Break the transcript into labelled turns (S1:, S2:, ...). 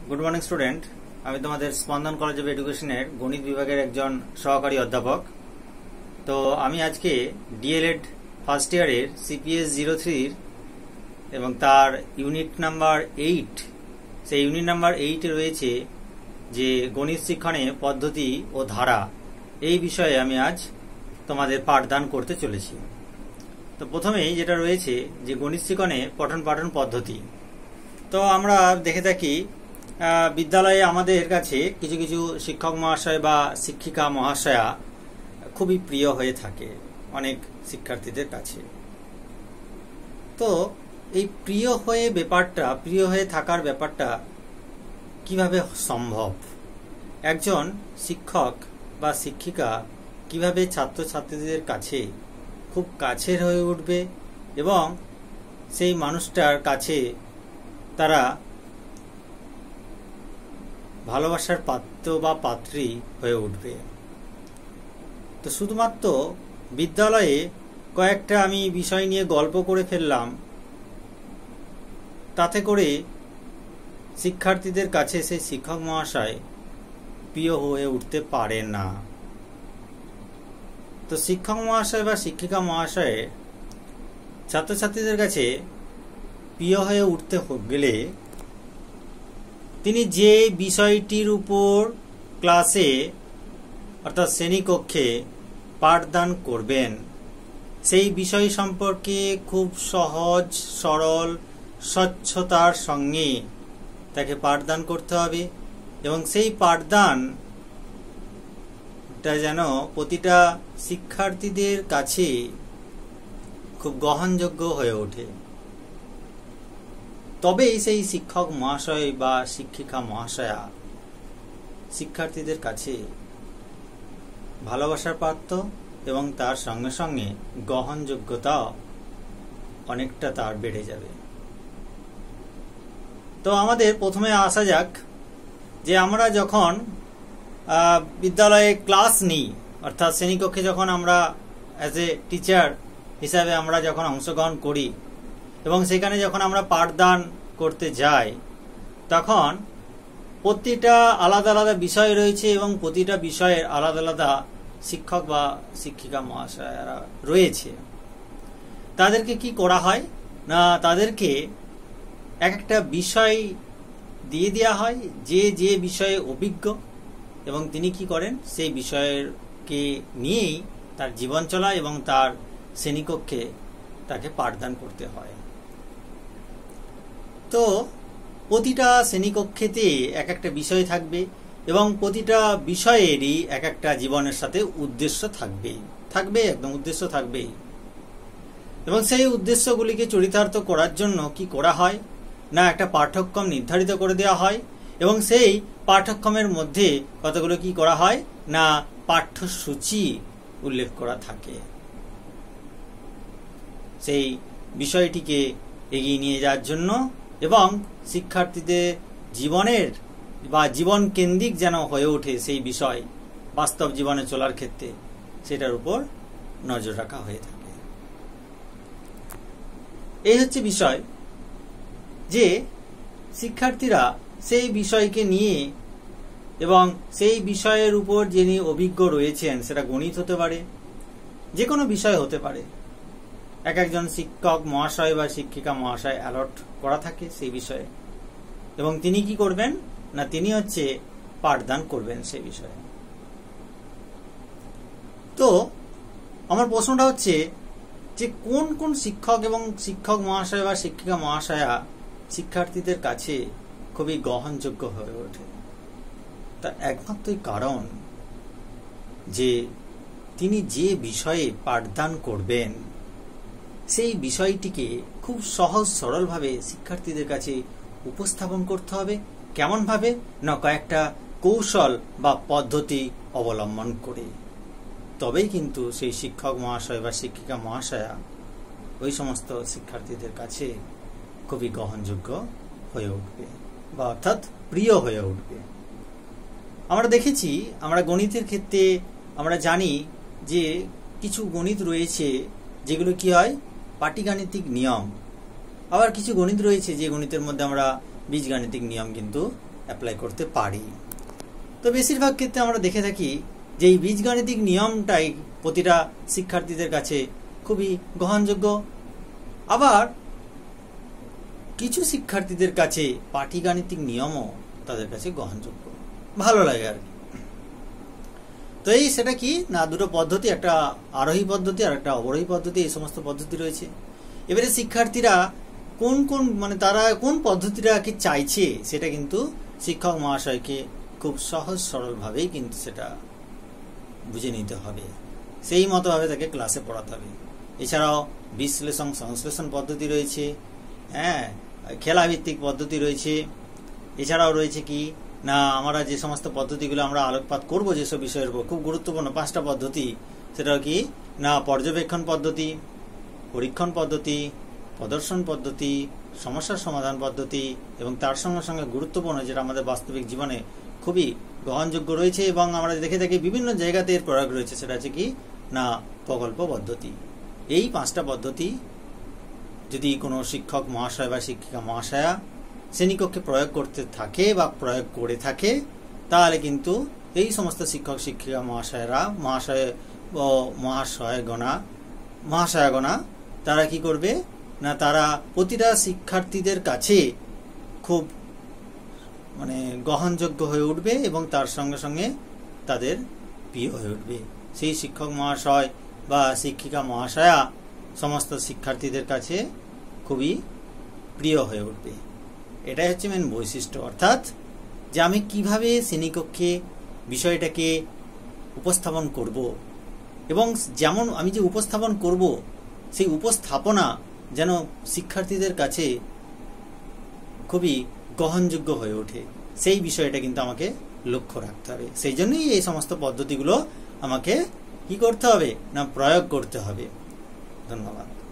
S1: Good morning student. আমি তোমাদের স্পন্দন কলেজ অফ এডুকেশনের গণিত বিভাগের একজন সহকারী অধ্যাপক। তো আমি আজকে ডিএলএড ফার্স্ট ইয়ারের সিপিএস 03 এবং তার ইউনিট নাম্বার 8, সেই ইউনিট নাম্বার 8 এ রয়েছে যে গণিত শিক্ষণে পদ্ধতি ও ধারা, এই বিষয়ে আমি আজ তোমাদের পাঠদান করতে চলেছি। তো প্রথমেই যেটা রয়েছে যে গণিত শিক্ষণে পঠন পাঠন পদ্ধতি। তো আমরা দেখে থাকি বিদ্যালয়ে আমাদের কাছে কিছু কিছু শিক্ষক মহাশয় বা শিক্ষিকা মহাশয়া খুবই প্রিয় হয়ে থাকে অনেক শিক্ষার্থীদের কাছে। তো এই প্রিয় হয়ে থাকার ব্যাপারটা কিভাবে সম্ভব? একজন শিক্ষক বা শিক্ষিকা কিভাবে ছাত্রছাত্রীদের কাছে খুব কাছের হয়ে উঠবে এবং সেই মানুষটার কাছে তারা ভালোবাসার পাত্র বা পাত্রী হয়ে উঠবে। তো শুধুমাত্র বিদ্যালয়ে কয়েকটা আমি বিষয় নিয়ে গল্প করে ফেললাম, তাতে করে শিক্ষার্থীদের কাছে সেই শিক্ষক মহাশয় প্রিয় হয়ে উঠতে পারে না। তো শিক্ষক মহাশয় বা শিক্ষিকা মহাশয় ছাত্রছাত্রীদের কাছে প্রিয় হয়ে উঠতে গেলে তিনি যে বিষয়টির উপর ক্লাসে অর্থাৎ শ্রেণীকক্ষে পাঠদান করবেন সেই বিষয় সম্পর্কে খুব সহজ সরল স্বচ্ছতার সঙ্গে তাকে পাঠদান করতে হবে এবং সেই পাঠদানটা যেন প্রতিটা শিক্ষার্থীদের কাছে খুব গ্রহণযোগ্য হয়ে ওঠে। তবেই সেই শিক্ষক মহাশয় বা শিক্ষিকা মহাশয়া শিক্ষার্থীদের কাছে ভালোবাসার পাত্র এবং তার সঙ্গে সঙ্গে গ্রহণযোগ্যতাও অনেকটা তার বেড়ে যাবে। তো আমাদের প্রথমে আসা যাক যে আমরা যখন বিদ্যালয়ে ক্লাস নিই, অর্থাৎ শ্রেণীকক্ষে যখন আমরা অ্যাজ এ টিচার হিসাবে আমরা যখন অংশগ্রহণ করি এবং সেখানে যখন আমরা পাঠদান করতে যাই, তখন প্রতিটা আলাদা আলাদা বিষয় রয়েছে এবং প্রতিটা বিষয়ের আলাদা আলাদা শিক্ষক বা শিক্ষিকা মহাশয়রা রয়েছে। তাদেরকে কি করা হয় না, তাদেরকে একটা বিষয় দিয়ে দেওয়া হয়, যে যে বিষয়ে অভিজ্ঞ এবং তিনি কি করেন সেই বিষয়কে নিয়েই তার জীবন চলা এবং তার শ্রেণীকক্ষে তাকে পাঠদান করতে হয়। তো প্রতিটা শ্রেণীকক্ষেতে এক একটা বিষয় থাকবে এবং প্রতিটা বিষয়েরই এক একটা জীবনের সাথে উদ্দেশ্য থাকবে একদম উদ্দেশ্য থাকবেই। এবং সেই উদ্দেশ্যগুলিকে চরিতার্থ করার জন্য কি করা হয় না, একটা পাঠ্যক্রম নির্ধারিত করে দেওয়া হয় এবং সেই পাঠ্যক্রমের মধ্যে কতগুলো কি করা হয় না পাঠ্যসূচি উল্লেখ করা থাকে। সেই বিষয়টিকে এগিয়ে নিয়ে যাওয়ার জন্য এবং শিক্ষার্থীদের জীবনের বা জীবন কেন্দ্রিক যেন হয়ে ওঠে সেই বিষয় বাস্তব জীবনে চলার ক্ষেত্রে, সেটার উপর নজর রাখা হয়ে থাকে। এই হচ্ছে বিষয় যে শিক্ষার্থীরা সেই বিষয়কে নিয়ে এবং সেই বিষয়ের উপর যিনি অভিজ্ঞ রয়েছেন, সেটা গণিত হতে পারে, যে কোনো বিষয় হতে পারে, একজন শিক্ষক মহাশয় বা শিক্ষিকা মহাশয় অ্যালট করা থাকে সেই বিষয়ে এবং তিনি কি করবেন না, তিনি হচ্ছে পাঠদান করবেন সেই বিষয়ে। তো আমার প্রশ্নটা হচ্ছে যে কোন কোন শিক্ষক এবং শিক্ষক মহাশয় বা শিক্ষিকা মহাশয়া শিক্ষার্থীদের কাছে খুবই গ্রহণযোগ্য হয়ে ওঠে? তার একমাত্রই কারণ যে তিনি যে বিষয়ে পাঠদান করবেন সেই বিষয়টিকে খুব সহজ সরলভাবে শিক্ষার্থীদের কাছে উপস্থাপন করতে হবে। কেমন ভাবে না, কয়েকটা কৌশল বা পদ্ধতি অবলম্বন করে। তবেই কিন্তু সেই শিক্ষক মহাশয় বা শিক্ষিকা মহাশয়া ওই সমস্ত শিক্ষার্থীদের কাছে খুবই গ্রহণযোগ্য হয়ে উঠবে বা অর্থাৎ প্রিয় হয়ে উঠবে। আমরা দেখেছি, আমরা গণিতের ক্ষেত্রে আমরা জানি যে কিছু গণিত রয়েছে যেগুলো কি হয় পাটিগাণিতিক নিয়ম, আবার কিছু গণিত রয়েছে যে গণিতের মধ্যে আমরা বীজগাণিতিক নিয়ম কিন্তু অ্যাপ্লাই করতে পারি। তো বেশিরভাগ ক্ষেত্রে আমরা দেখে থাকি যে এই বীজগাণিতিক নিয়মটাই প্রতিটা শিক্ষার্থীদের কাছে খুবই গ্রহণযোগ্য, আবার কিছু শিক্ষার্থীদের কাছে পাটিগাণিতিক নিয়মও তাদের কাছে গ্রহণযোগ্য, ভালো লাগে আর কি। তো এই সেটা কি না, দুটো পদ্ধতি, একটা আরোহী পদ্ধতি আর একটা অবরোহী পদ্ধতি, এই সমস্ত পদ্ধতি রয়েছে। এবারে শিক্ষার্থীরা কোন কোন মানে তারা কোন পদ্ধতিটাকে চাইছে সেটা কিন্তু শিক্ষক মহাশয়কে খুব সহজ সরলভাবেই কিন্তু সেটা বুঝে নিতে হবে, সেই মতোভাবে তাকে ক্লাসে পড়াতে হবে। এছাড়াও বিশ্লেষণ সংশ্লেষণ পদ্ধতি রয়েছে, খেলাভিত্তিক পদ্ধতি রয়েছে। এছাড়াও রয়েছে কি না, আমরা যে সমস্ত পদ্ধতিগুলো আমরা আলোকপাত করব যেসব বিষয়ের উপর, খুব গুরুত্বপূর্ণ 5টা পদ্ধতি, সেটাও কি না পর্যবেক্ষণ পদ্ধতি, পরীক্ষণ পদ্ধতি, প্রদর্শন পদ্ধতি, সমস্যা সমাধান পদ্ধতি, এবং তার সঙ্গে সঙ্গে গুরুত্বপূর্ণ যেটা আমাদের বাস্তবিক জীবনে খুবই গ্রহণযোগ্য রয়েছে এবং আমরা দেখে থাকি বিভিন্ন জায়গাতে এর প্রয়োগ রয়েছে, সেটা হচ্ছে কি না প্রকল্প পদ্ধতি। এই 5টা পদ্ধতি যদি কোনো শিক্ষক মহাশয় বা শিক্ষিকা মহাশয়া শ্রেণীকক্ষে প্রয়োগ করতে থাকে বা প্রয়োগ করে থাকে, তাহলে কিন্তু এই সমস্ত শিক্ষক শিক্ষিকা মহাশয়রা মহাশয়াগণা তারা কি করবে না, তারা প্রতিটা শিক্ষার্থীদের কাছে খুব মানে গ্রহণযোগ্য হয়ে উঠবে এবং তার সঙ্গে সঙ্গে তাদের প্রিয় হয়ে উঠবে। সেই শিক্ষক মহাশয় বা শিক্ষিকা মহাশয়া সমস্ত শিক্ষার্থীদের কাছে খুবই প্রিয় হয়ে উঠবে। এটাই হচ্ছে মেন বৈশিষ্ট্য, অর্থাৎ যে আমি কিভাবে শ্রেণীকক্ষে বিষয়টাকে উপস্থাপন করব এবং যেমন আমি যে উপস্থাপন করব সেই উপস্থাপনা যেন শিক্ষার্থীদের কাছে খুবই গ্রহণযোগ্য হয়ে ওঠে, সেই বিষয়টা কিন্তু আমাকে লক্ষ্য রাখতে হবে। সেই জন্যই এই সমস্ত পদ্ধতিগুলো আমাকে কি করতে হবে না প্রয়োগ করতে হবে। ধন্যবাদ।